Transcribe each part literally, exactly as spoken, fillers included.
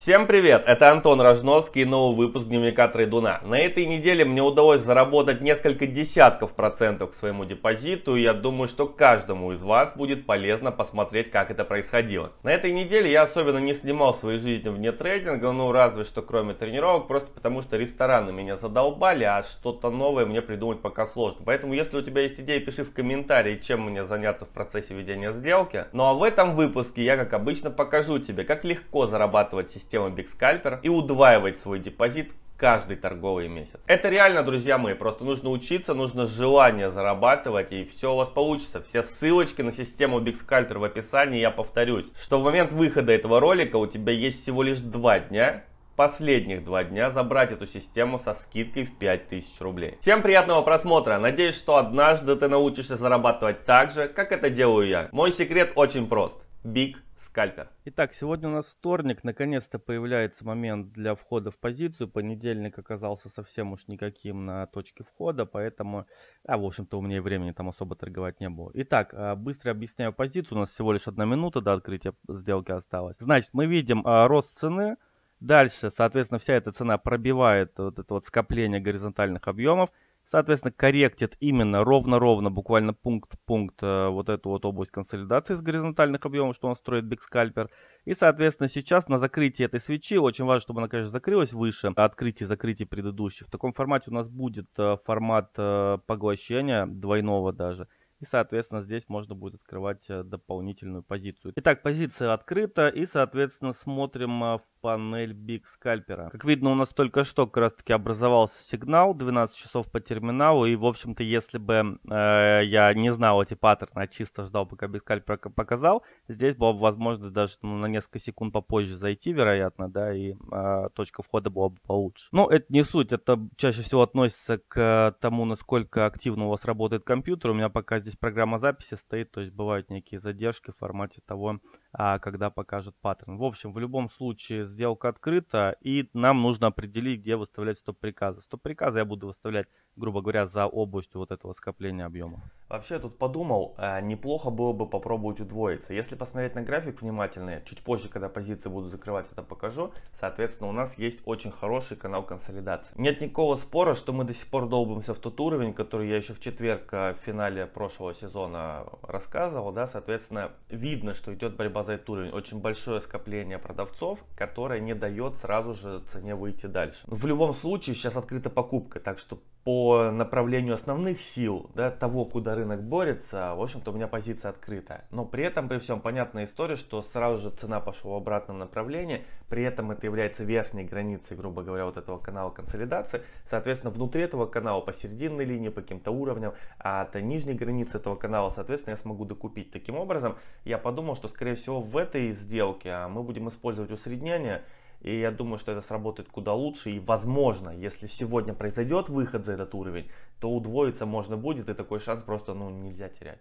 Всем привет, это Антон Рожновский и новый выпуск Дневника Трейдуна. На этой неделе мне удалось заработать несколько десятков процентов к своему депозиту, и я думаю, что каждому из вас будет полезно посмотреть, как это происходило. На этой неделе я особенно не снимал своей жизни вне трейдинга, ну разве что кроме тренировок, просто потому что рестораны меня задолбали, а что-то новое мне придумать пока сложно. Поэтому если у тебя есть идеи, пиши в комментарии, чем мне заняться в процессе ведения сделки. Ну а в этом выпуске я, как обычно, покажу тебе, как легко зарабатывать систему Система BigScalper и удваивать свой депозит каждый торговый месяц. Это реально, друзья мои, просто нужно учиться, нужно желание зарабатывать, и все у вас получится. Все ссылочки на систему BigScalper в описании. Я повторюсь, что в момент выхода этого ролика у тебя есть всего лишь два дня, последних два дня, забрать эту систему со скидкой в пять тысяч рублей. Всем приятного просмотра. Надеюсь, что однажды ты научишься зарабатывать так же, как это делаю я. Мой секрет очень прост. Big Scalper. Итак, сегодня у нас вторник, наконец-то появляется момент для входа в позицию. Понедельник оказался совсем уж никаким на точке входа, поэтому, а, в общем-то, у меня и времени там особо торговать не было. Итак, быстро объясняю позицию, у нас всего лишь одна минута до открытия сделки осталось. Значит, мы видим а, рост цены, дальше, соответственно, вся эта цена пробивает вот это вот скопление горизонтальных объемов. Соответственно, корректит именно ровно-ровно, буквально пункт-пункт, вот эту вот область консолидации с горизонтальных объемов, что он строит BigScalper. И, соответственно, сейчас на закрытии этой свечи, очень важно, чтобы она, конечно, закрылась выше открытия и закрытия предыдущих. В таком формате у нас будет формат поглощения, двойного даже. И, соответственно, здесь можно будет открывать дополнительную позицию. Итак, позиция открыта. И, соответственно, смотрим в панель BigScalper. Как видно, у нас только что как раз таки образовался сигнал. двенадцать часов по терминалу. И, в общем-то, если бы э, я не знал эти паттерны, а чисто ждал, пока BigScalper показал, здесь была бы возможность даже ну, на несколько секунд попозже зайти, вероятно, да, и э, точка входа была бы получше. Но это не суть. Это чаще всего относится к тому, насколько активно у вас работает компьютер. У меня пока здесь Здесь программа записи стоит, то есть бывают некие задержки в формате того, а, когда покажет паттерн. В общем, в любом случае сделка открыта, и нам нужно определить, где выставлять стоп-приказы. Стоп-приказы я буду выставлять, грубо говоря, за областью вот этого скопления объема. Вообще, я тут подумал, неплохо было бы попробовать удвоиться. Если посмотреть на график внимательно, чуть позже, когда позиции буду закрывать, это покажу. Соответственно, у нас есть очень хороший канал консолидации. Нет никакого спора, что мы до сих пор долбимся в тот уровень, который я еще в четверг в финале прошлого сезона рассказывал. Да? Соответственно, видно, что идет борьба за этот уровень. Очень большое скопление продавцов, которое не дает сразу же цене выйти дальше. В любом случае, сейчас открыта покупка, так что по направлению основных сил, да, того, куда рынок борется, в общем-то, у меня позиция открытая. Но при этом, при всем, понятная история, что сразу же цена пошла в обратном направлении. При этом это является верхней границей, грубо говоря, вот этого канала консолидации. Соответственно, внутри этого канала, по серединной линии, по каким-то уровням, а от нижней границы этого канала, соответственно, я смогу докупить. Таким образом, я подумал, что, скорее всего, в этой сделке мы будем использовать усреднение. И я думаю, что это сработает куда лучше. И возможно, если сегодня произойдет выход за этот уровень, то удвоиться можно будет. И такой шанс просто ну, нельзя терять.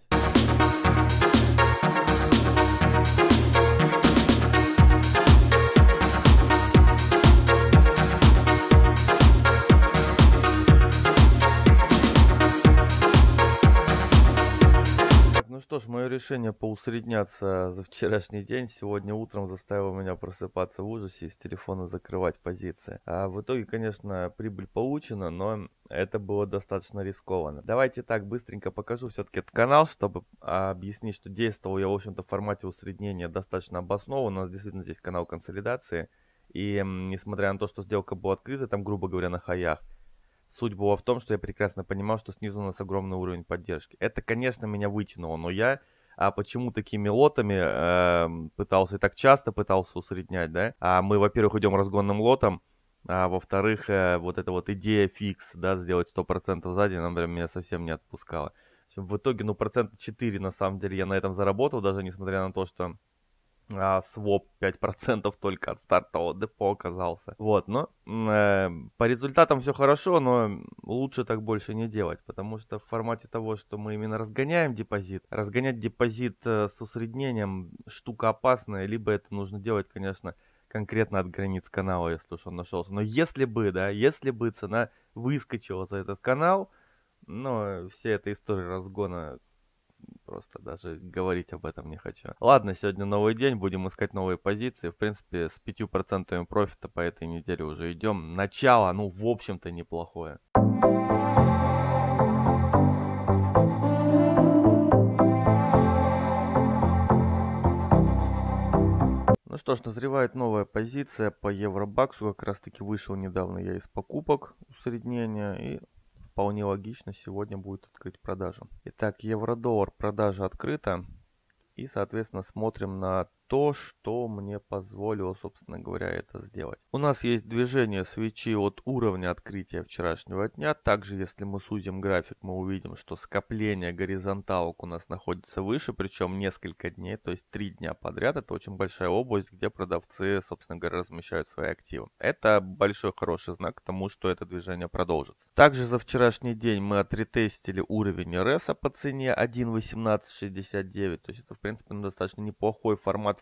Ну что ж, мое решение поусредняться за вчерашний день сегодня утром заставило меня просыпаться в ужасе и с телефона закрывать позиции. А в итоге, конечно, прибыль получена, но это было достаточно рискованно. Давайте так быстренько покажу все-таки этот канал, чтобы объяснить, что действовал я, в общем-то, в формате усреднения достаточно обоснованно. У нас действительно здесь канал консолидации. И несмотря на то, что сделка была открыта, там, грубо говоря, на хаях, суть была в том, что я прекрасно понимал, что снизу у нас огромный уровень поддержки. Это, конечно, меня вытянуло, но я а почему такими лотами э, пытался и так часто пытался усреднять, да? А мы, во-первых, идем разгонным лотом, а во-вторых, э, вот эта вот идея фикс, да, сделать сто процентов сзади, она, например, меня совсем не отпускала. В итоге, ну, процента четыре, на самом деле, я на этом заработал, даже несмотря на то, что а, своп пять процентов только от стартового депо оказался. Вот, но э, по результатам все хорошо, но лучше так больше не делать, потому что в формате того, что мы именно разгоняем депозит, разгонять депозит э, с усреднением штука опасная, либо это нужно делать, конечно, конкретно от границ канала, если уж он нашелся. Но если бы, да, если бы цена выскочила за этот канал, ну, вся эта история разгона просто даже говорить об этом не хочу. Ладно, сегодня новый день, будем искать новые позиции. В принципе, с пятью процентами профита по этой неделе уже идем. Начало, ну, в общем-то, неплохое. Ну что ж, назревает новая позиция по евробаксу. Как раз таки вышел недавно я из покупок усреднения, и вполне логично сегодня будет открыть продажу. Итак, евро-доллар, продажа открыта. И, соответственно, смотрим на то, что мне позволило, собственно говоря, это сделать. У нас есть движение свечи от уровня открытия вчерашнего дня. Также, если мы сузим график, мы увидим, что скопление горизонталок у нас находится выше, причем несколько дней, то есть три дня подряд. Это очень большая область, где продавцы, собственно говоря, размещают свои активы. Это большой хороший знак к тому, что это движение продолжится. Также за вчерашний день мы отретестили уровень эр эс по цене один восемнадцать шестьдесят девять. То есть это, в принципе, достаточно неплохой формат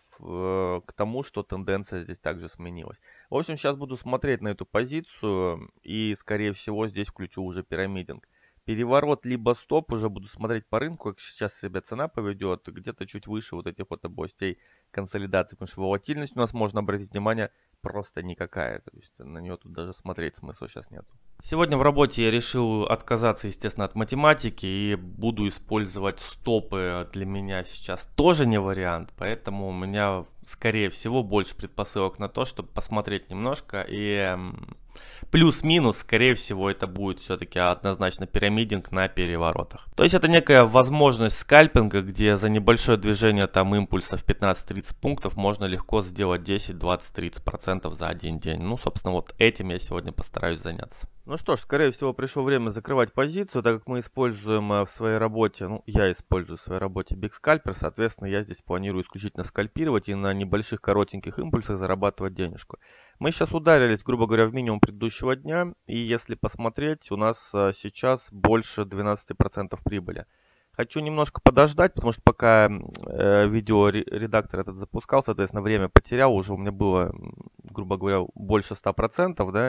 к тому, что тенденция здесь также сменилась. В общем, сейчас буду смотреть на эту позицию и, скорее всего, здесь включу уже пирамидинг. Переворот либо стоп, уже буду смотреть по рынку, как сейчас себя цена поведет, где-то чуть выше вот этих вот областей консолидации, потому что волатильность у нас, можно обратить внимание, просто никакая. То есть на нее тут даже смотреть смысла сейчас нет. Сегодня в работе я решил отказаться, естественно, от математики и буду использовать стопы. Для меня сейчас тоже не вариант, поэтому у меня, скорее всего, больше предпосылок на то, чтобы посмотреть немножко. И плюс-минус, скорее всего, это будет все-таки однозначно пирамидинг на переворотах. То есть это некая возможность скальпинга, где за небольшое движение там импульсов пятнадцать-тридцать пунктов можно легко сделать десять, двадцать, тридцать процентов за один день. Ну, собственно, вот этим я сегодня постараюсь заняться. Ну что ж, скорее всего, пришло время закрывать позицию, так как мы используем в своей работе, ну, я использую в своей работе Big Scalper, соответственно, я здесь планирую исключительно скальпировать и на небольших коротеньких импульсах зарабатывать денежку. Мы сейчас ударились, грубо говоря, в минимум предыдущего дня, и если посмотреть, у нас сейчас больше двенадцати процентов прибыли. Хочу немножко подождать, потому что пока э, видеоредактор этот запускал, соответственно, время потерял, уже у меня было, грубо говоря, больше ста процентов, да.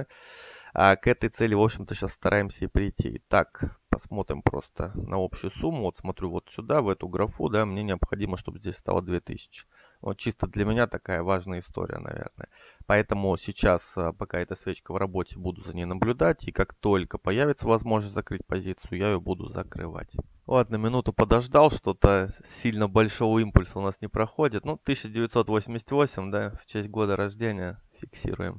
А к этой цели, в общем-то, сейчас стараемся и прийти. Итак, посмотрим просто на общую сумму. Вот смотрю вот сюда, в эту графу, да, мне необходимо, чтобы здесь стало две тысячи. Вот чисто для меня такая важная история, наверное. Поэтому сейчас, пока эта свечка в работе, буду за ней наблюдать. И как только появится возможность закрыть позицию, я ее буду закрывать. Ладно, минуту подождал, что-то сильно большого импульса у нас не проходит. Ну, тысяча девятьсот восемьдесят восемь, да, в честь года рождения фиксируем.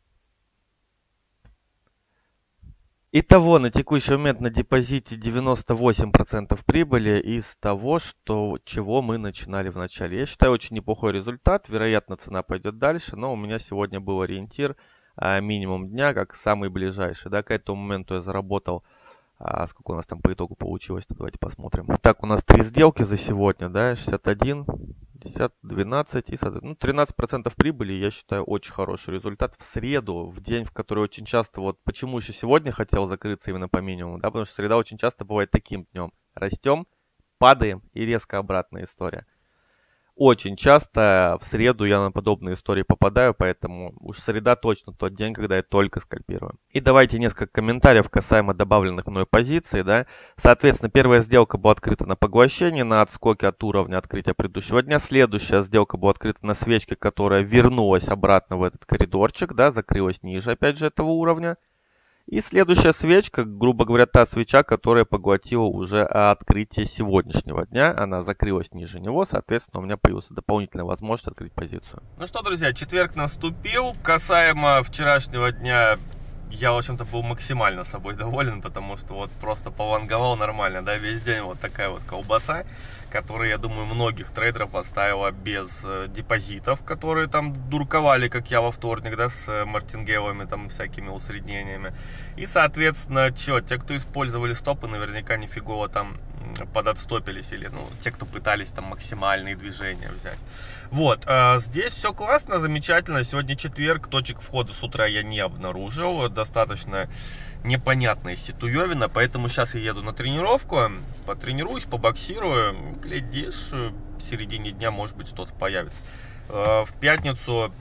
Итого, на текущий момент на депозите девяносто восемь процентов прибыли из того, что, чего мы начинали в начале. Я считаю, очень неплохой результат. Вероятно, цена пойдет дальше, но у меня сегодня был ориентир а, минимум дня, как самый ближайший. Да, к этому моменту я заработал, а, сколько у нас там по итогу получилось, давайте посмотрим. Так, у нас три сделки за сегодня, да, шестьдесят один, десять, двенадцать и ну, тринадцать процентов прибыли, я считаю, очень хороший результат в среду, в день, в который очень часто, вот почему еще сегодня хотел закрыться именно по минимуму, да, потому что среда очень часто бывает таким днем. Растем, падаем и резко обратная история. Очень часто в среду я на подобные истории попадаю, поэтому уж среда точно тот день, когда я только скальпирую. И давайте несколько комментариев касаемо добавленных мной позиций, да. Соответственно, первая сделка была открыта на поглощение, на отскоке от уровня открытия предыдущего дня. Следующая сделка была открыта на свечке, которая вернулась обратно в этот коридорчик, да, закрылась ниже, опять же, этого уровня. И следующая свечка, грубо говоря, та свеча, которая поглотила уже открытие сегодняшнего дня. Она закрылась ниже него, соответственно, у меня появилась дополнительная возможность открыть позицию. Ну что, друзья, четверг наступил. Касаемо вчерашнего дня, я, в общем-то, был максимально собой доволен, потому что вот просто полонговал нормально, да, весь день вот такая вот колбаса, которая, я думаю, многих трейдеров оставила без э, депозитов, которые там дурковали, как я во вторник, да, с э, мартингейлами, там, всякими усреднениями. И, соответственно, чё, те, кто использовали стопы, наверняка нифигово там подотстопились, или, ну, те, кто пытались там максимальные движения взять. Вот, э, здесь все классно, замечательно. Сегодня четверг, точек входа с утра я не обнаружил, достаточно непонятная ситуевина, поэтому сейчас я еду на тренировку, потренируюсь, побоксирую, глядишь, в середине дня, может быть, что-то появится. Э, в пятницу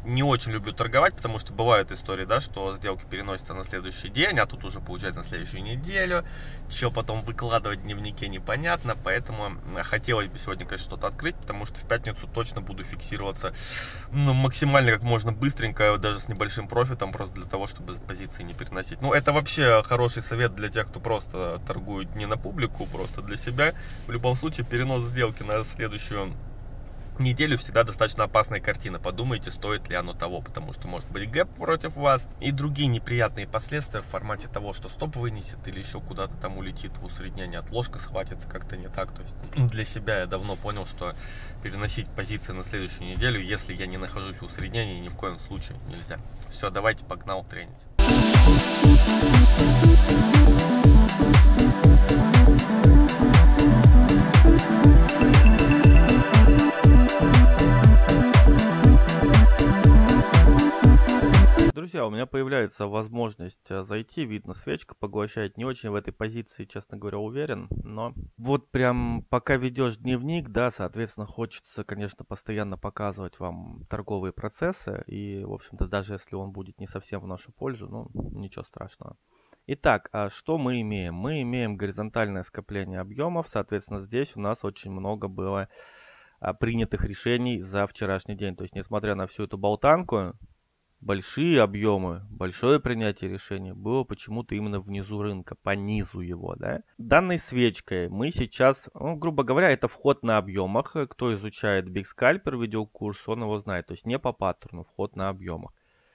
не очень люблю торговать, потому что бывают истории, да, что сделки переносятся на следующий день, а тут уже получается на следующую неделю. Что потом выкладывать в дневнике непонятно, поэтому хотелось бы сегодня, конечно, что-то открыть, потому что в пятницу точно буду фиксироваться, ну, максимально как можно быстренько, даже с небольшим профитом, просто для того, чтобы позиции не переносить. Ну, это вообще хороший совет для тех, кто просто торгует не на публику, просто для себя. В любом случае, перенос сделки на следующую неделю всегда достаточно опасная картина. Подумайте, стоит ли оно того, потому что может быть гэп против вас и другие неприятные последствия в формате того, что стоп вынесет или еще куда-то там улетит в усреднение, отложка схватится как-то не так. То есть для себя я давно понял, что переносить позиции на следующую неделю, если я не нахожусь в усреднении, ни в коем случае нельзя. Все, давайте, погнал тренить. Друзья, у меня появляется возможность э, зайти, видно, свечка поглощает. Не очень в этой позиции, честно говоря, уверен, но вот прям пока ведешь дневник, да, соответственно, хочется, конечно, постоянно показывать вам торговые процессы. И, в общем-то, даже если он будет не совсем в нашу пользу, ну, ничего страшного. Итак, а что мы имеем? Мы имеем горизонтальное скопление объемов, соответственно, здесь у нас очень много было а, принятых решений за вчерашний день. То есть, несмотря на всю эту болтанку, большие объемы, большое принятие решений было почему-то именно внизу рынка, по низу его, да. Данной свечкой мы сейчас, ну, грубо говоря, это вход на объемах. Кто изучает Big Scalper видеокурс, он его знает. То есть не по паттерну, вход на объемах.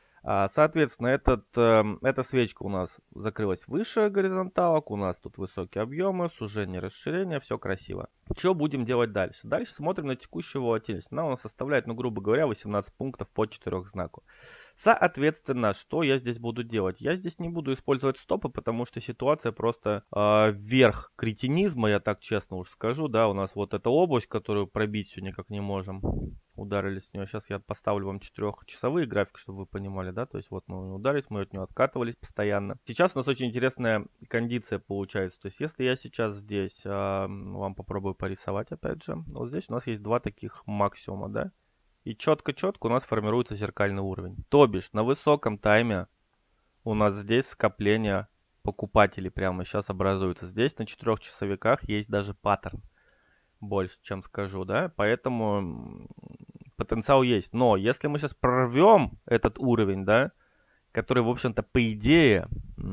А, Соответственно, этот, э, эта свечка у нас закрылась выше горизонталок, у нас тут высокие объемы, сужение, расширение, все красиво. Что будем делать дальше? Дальше смотрим на текущую волатильность. Она у нас составляет, ну, грубо говоря, восемнадцать пунктов по четырёх знаку. Соответственно, что я здесь буду делать? Я здесь не буду использовать стопы, потому что ситуация просто э, вверх кретинизма, я так честно уж скажу. Да, у нас вот эта область, которую пробить все никак не можем. Ударились с нее. Сейчас я поставлю вам четырехчасовые графики, чтобы вы понимали, да, то есть вот мы ударились, мы от нее откатывались постоянно. Сейчас у нас очень интересная кондиция получается, то есть если я сейчас здесь э, вам попробую порисовать опять же, вот здесь у нас есть два таких максимума, да, и четко-четко у нас формируется зеркальный уровень. То бишь на высоком тайме у нас здесь скопление покупателей прямо сейчас образуется. Здесь на четырехчасовиках есть даже паттерн. Больше, чем скажу, да, поэтому потенциал есть. Но если мы сейчас прорвем этот уровень, да, который, в общем-то, по идее,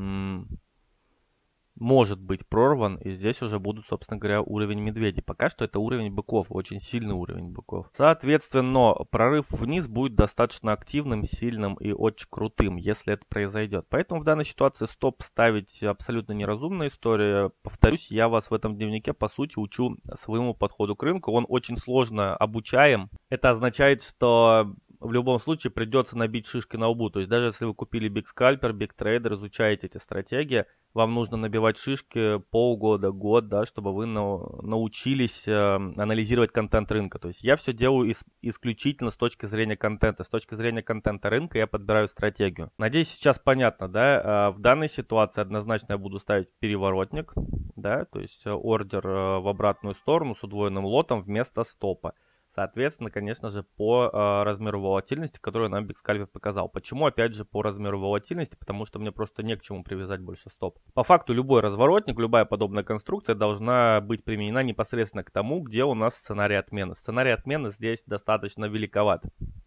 может быть прорван, и здесь уже будут, собственно говоря, уровень медведей. Пока что это уровень быков, очень сильный уровень быков. Соответственно, прорыв вниз будет достаточно активным, сильным и очень крутым, если это произойдет. Поэтому в данной ситуации стоп ставить абсолютно неразумная история. Повторюсь, я вас в этом дневнике, по сути, учу своему подходу к рынку. Он очень сложно обучаем. Это означает, что в любом случае придется набить шишки на лбу. То есть даже если вы купили Big Scalper, Big Trader, изучаете эти стратегии, вам нужно набивать шишки полгода, год, да, чтобы вы на, научились э, анализировать контент рынка. То есть я все делаю ис, исключительно с точки зрения контента. С точки зрения контента рынка я подбираю стратегию. Надеюсь, сейчас понятно, да? Э, в данной ситуации однозначно я буду ставить переворотник, да, то есть ордер э, в обратную сторону с удвоенным лотом вместо стопа. Соответственно, конечно же, по э, размеру волатильности, которую нам Big Scalper показал. Почему, опять же, по размеру волатильности? Потому что мне просто не к чему привязать больше стоп. По факту, любой разворотник, любая подобная конструкция должна быть применена непосредственно к тому, где у нас сценарий отмены. Сценарий отмены здесь достаточно великоват.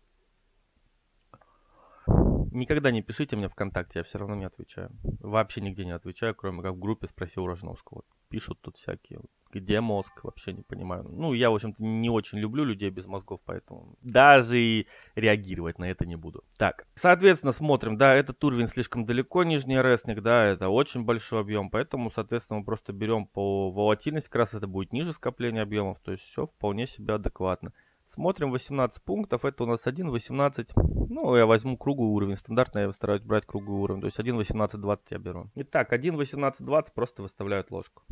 Никогда не пишите мне ВКонтакте, я все равно не отвечаю. Вообще нигде не отвечаю, кроме как в группе «Спроси у Рожновского». Пишут тут всякие. Где мозг? Вообще не понимаю. Ну, я, в общем-то, не очень люблю людей без мозгов, поэтому даже и реагировать на это не буду. Так, соответственно, смотрим. Да, этот уровень слишком далеко, нижний ресник, да, это очень большой объем, поэтому, соответственно, мы просто берем по волатильности, как раз это будет ниже скопления объемов, то есть все вполне себе адекватно. Смотрим восемнадцать пунктов, это у нас один восемнадцать, ну я возьму круглый уровень, стандартно я стараюсь брать круглый уровень, то есть один восемнадцать двадцать я беру. Итак, один восемнадцать двадцать просто выставляют ложку.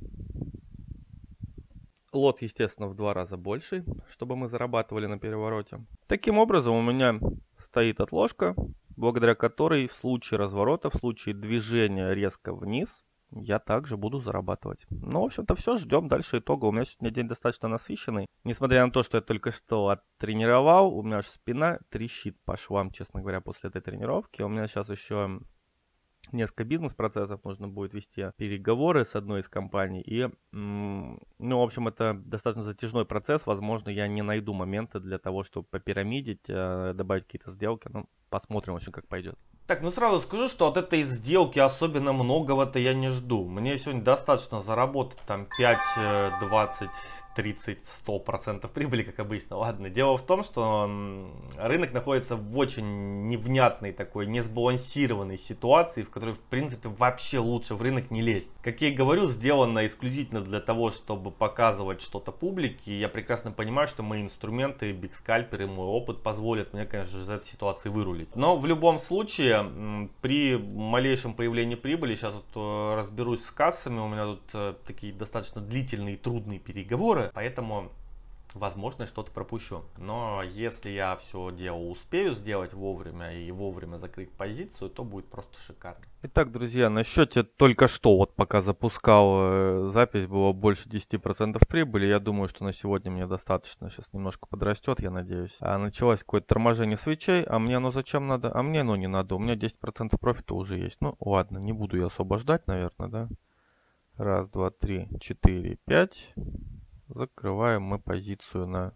Лот, естественно, в два раза больше, чтобы мы зарабатывали на перевороте. Таким образом у меня стоит отложка, благодаря которой в случае разворота, в случае движения резко вниз, я также буду зарабатывать. Ну, в общем-то, все, ждем дальше итога. У меня сегодня день достаточно насыщенный. Несмотря на то, что я только что оттренировал, у меня аж спина трещит по швам, честно говоря, после этой тренировки. У меня сейчас еще несколько бизнес-процессов, нужно будет вести переговоры с одной из компаний. И, ну, в общем, это достаточно затяжной процесс. Возможно, я не найду моменты для того, чтобы попирамидить, добавить какие-то сделки. Ну, посмотрим, в общем, как пойдет. Так, ну сразу скажу, что от этой сделки особенно многого-то я не жду. Мне сегодня достаточно заработать там пять, двадцать, тридцать, сто процентов прибыли, как обычно. Ладно, дело в том, что рынок находится в очень невнятной такой, несбалансированной ситуации, в которой, в принципе, вообще лучше в рынок не лезть. Как я и говорю, сделано исключительно для того, чтобы показывать что-то публике. Я прекрасно понимаю, что мои инструменты, Big Scalper и мой опыт позволят мне, конечно же, из этой ситуации вырулить. Но в любом случае, при малейшем появлении прибыли, сейчас вот разберусь с кассами, у меня тут такие достаточно длительные и трудные переговоры, поэтому, возможно, что-то пропущу. Но если я все дело успею сделать вовремя и вовремя закрыть позицию, то будет просто шикарно. Итак, друзья, на счете только что, вот пока запускал э, запись, было больше десяти процентов прибыли. Я думаю, что на сегодня мне достаточно. Сейчас немножко подрастет, я надеюсь. А началось какое-то торможение свечей. А мне оно зачем надо? А мне оно не надо. У меня десять процентов профита уже есть. Ну, ладно, не буду я особо ждать, наверное, да? Раз, два, три, четыре, пять. Закрываем мы позицию на...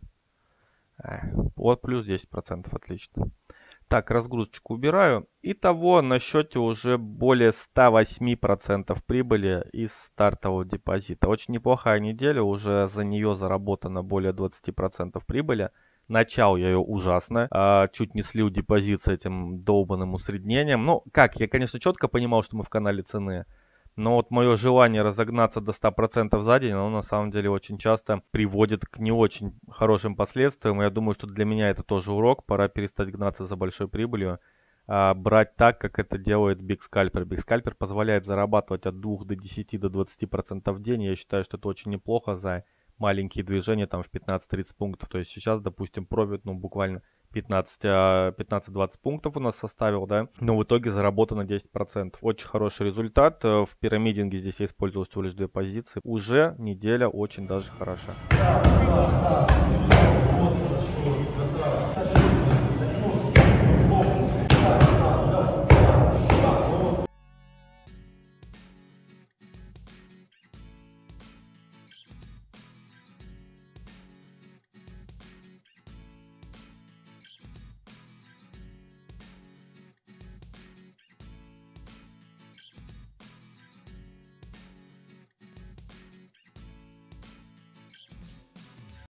А, вот плюс десять процентов, отлично. Так, разгрузочку убираю. Итого на счете уже более ста восьми процентов прибыли из стартового депозита. Очень неплохая неделя, уже за нее заработано более двадцати процентов прибыли. Начал я ее ужасно, а, чуть не слил депозит с этим долбанным усреднением. Ну, как, я, конечно, четко понимал, что мы в канале цены. Но вот мое желание разогнаться до ста процентов за день, оно на самом деле очень часто приводит к не очень хорошим последствиям. Я думаю, что для меня это тоже урок. Пора перестать гнаться за большой прибылью, а брать так, как это делает Big Scalper. Big Scalper позволяет зарабатывать от двух до десяти до двадцати процентов в день. Я считаю, что это очень неплохо за маленькие движения там в пятнадцать-тридцать пунктов. То есть сейчас, допустим, профит, ну, буквально пятнадцать-двадцать пунктов у нас составил, да, но в итоге заработано десять процентов. Очень хороший результат. В пирамидинге здесь я использовал всего лишь две позиции. Уже неделя очень даже хороша.